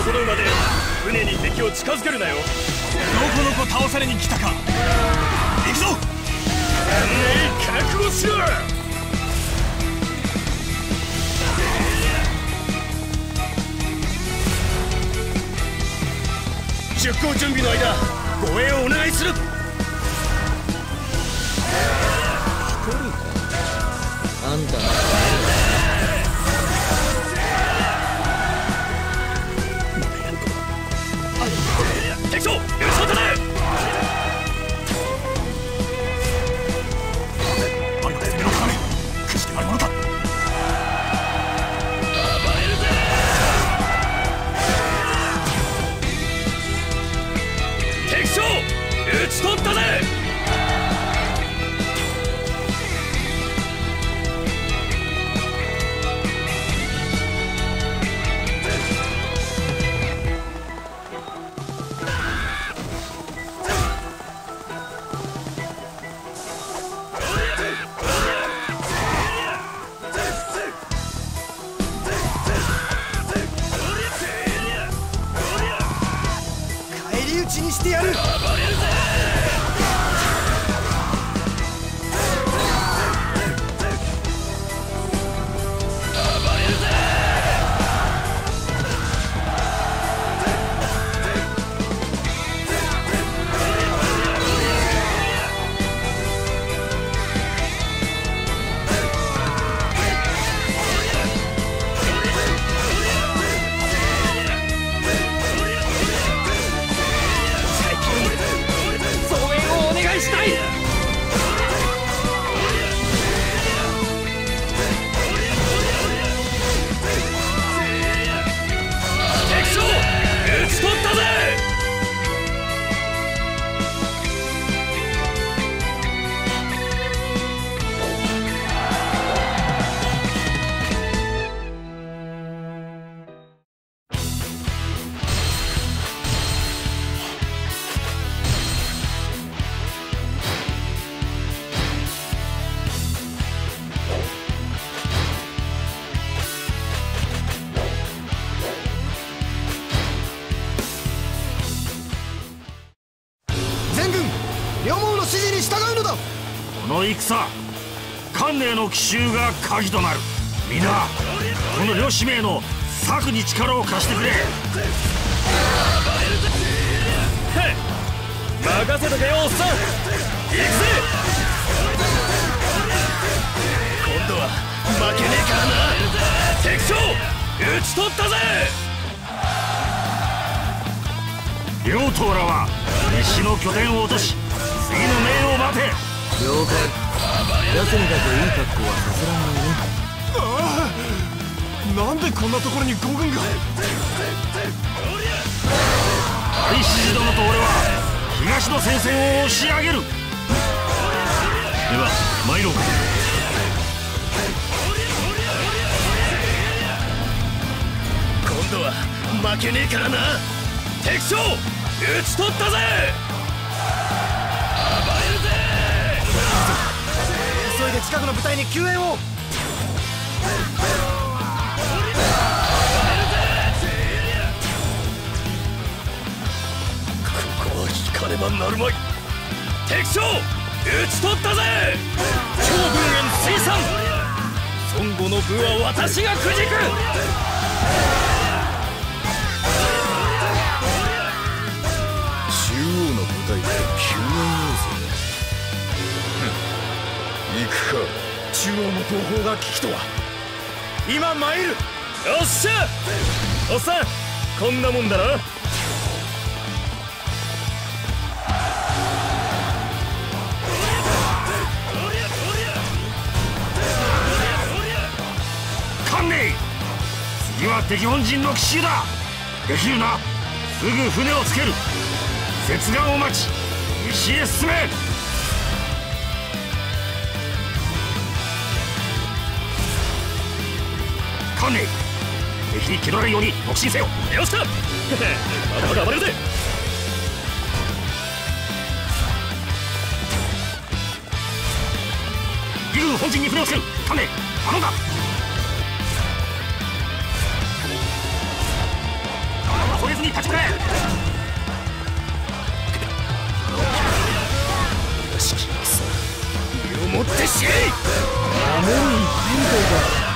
整うまで船に敵を近づけるなよ。 のこのこ倒されに来たか。行くぞ。 覚悟しろ。出航準備の間、護衛をお願いする。 あんた敵将、後ろ手で。 あれは攻めの要、くじけないものか。 敵将、討ち取ったぜ。 返り討ちにしてやる。両毛の指示に従うのだ。 この戦、関寧の奇襲が鍵となる。皆この両使命の策に力を貸してくれ。 任せとけよおっさん。行くぜ。今度は負けねえからな。敵将、討ち取ったぜ。 両党らは西の拠点を落とし、次の命を待て。 了解。奴にだけいい格好はさせらんないね。 ああ、なんでこんなところに五軍が。大志寺殿と俺は東の戦線を押し上げる。では参ろうか。 今度は負けねえからな。敵将、討ち取ったぜ。 急いで近くの部隊に救援を。 ここは引かねばなるまい。敵将、討ち取ったぜ。趙軍縁水産、孫悟の部は私がくじく。 中央の部隊で救援要請。行くか。 中央の東方が危機とは。今参る。 よっしゃおっさん、こんなもんだな。 関寧、次は敵本陣の奇襲だ。できるな。すぐ船をつける。接岸を待ち、西へ進め。関寧、敵に気取られるように特進せよ。 よっしゃまだまだ暴れるぜ。 義軍本陣に船をつける。関寧、頼んだ。 ちくれ。 屋敷の草身をもってしえい。 守りに行ってみたいか。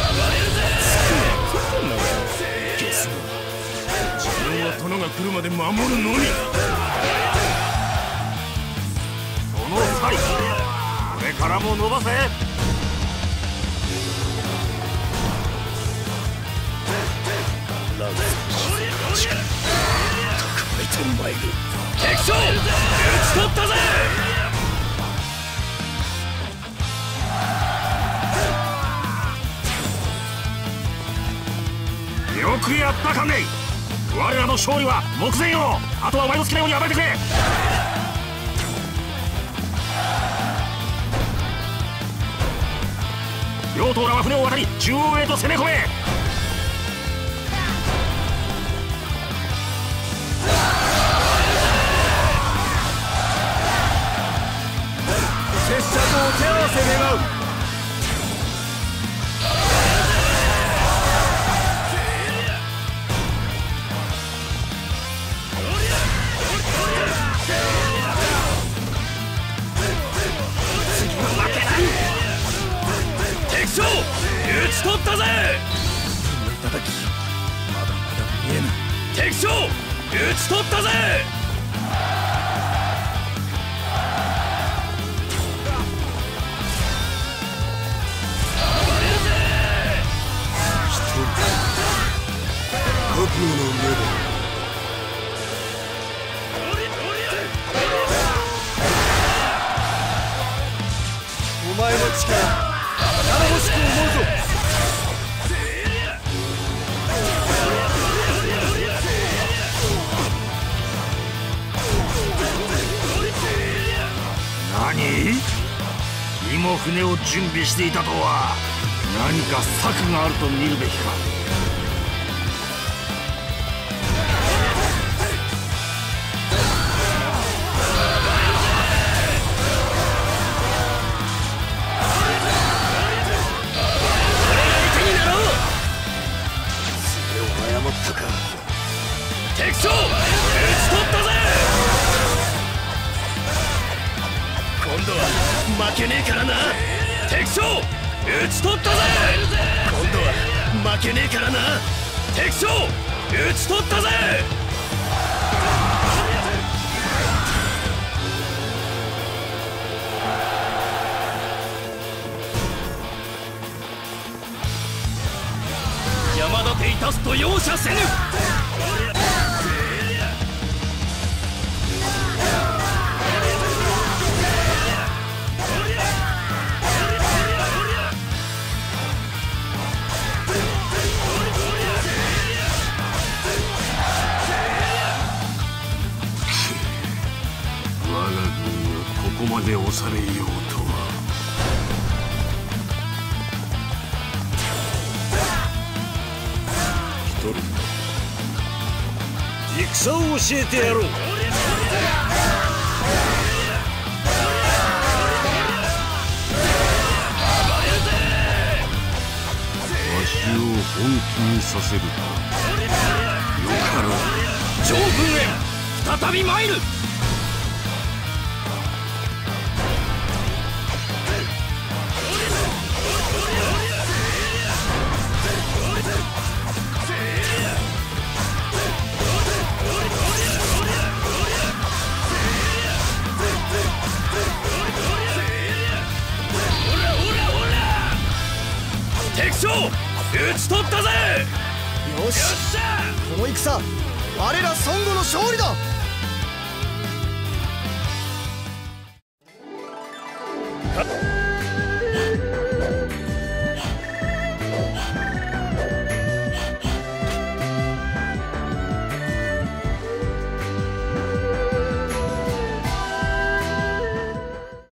自分は殿が来るまで守るのみ。その際これからも伸ばせ。 ランスの力蓄えてまいる。敵将討ち取ったぜ。 よくやったかねい。我らの勝利は目前よ。あとはお前の好きなように暴れてくれ。両党らは船を渡り中央へと攻め込め。 拙者とお手合わせ願う。 敵将討ち取ったぜ。 叩きまだまだ見えぬ。 敵将討ち取ったぜ。 覚悟の目だ。 お前の力頼もしく思うぞ。 何？君も船を準備していたとは。何か策があると見るべきか。 敵将討ち取ったぜ。今度は負けねえからな。敵将討ち取ったぜ。今度は負けねえからな。敵将討ち取ったぜ。山立ていたすと容赦せぬ。 我が軍がここまで押されようとは。 戦を教えてやろう。 わしを本気にさせるか。よかろう。 上軍へ再び参る。敵将討ち取ったぜ。 よし、この戦我ら孫悟の勝利だ。